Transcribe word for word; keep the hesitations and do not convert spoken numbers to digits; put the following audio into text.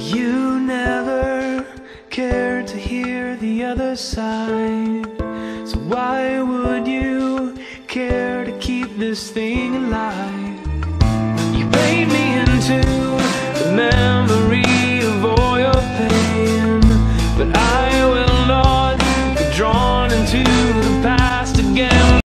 You never cared to hear the other side, so why would you care to keep this thing alive?